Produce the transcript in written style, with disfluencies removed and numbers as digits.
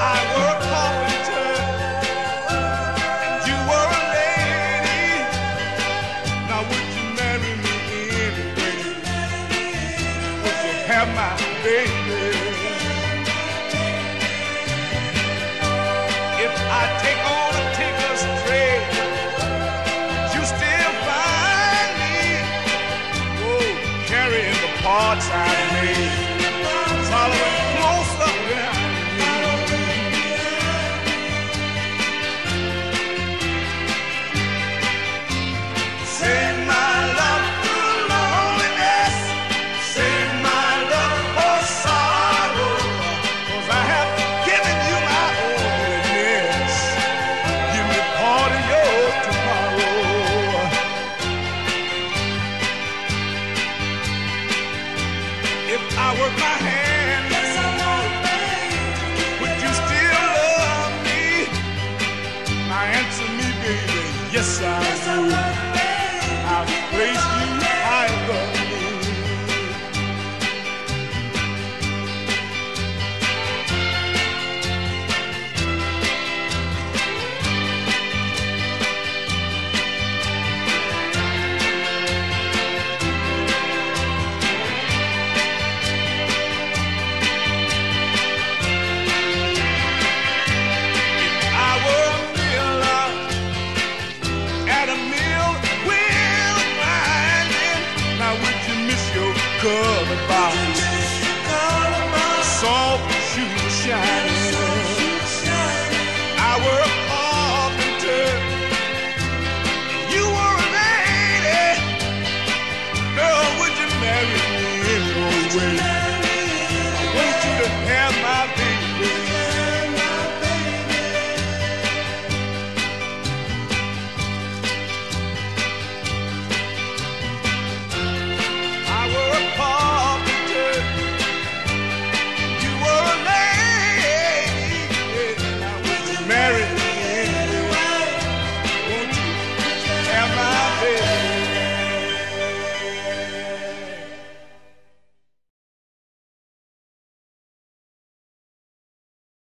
I were a carpenter and you were a lady, now would you marry me anyway? Would you have my baby? If I take on a tinker's trade, would you still find me, oh, carrying the parts I made, following close up behind me? Save my love through loneliness, save my love for sorrow, 'cause I have given you my holiness. Give me part of your tomorrow. If I work my hand, would you still love me? Now answer me, baby, yes I would. I'll place you high above me. Color box, soft shoe shining. I were a carpenter, and you were a lady. Girl, would you marry me anyway?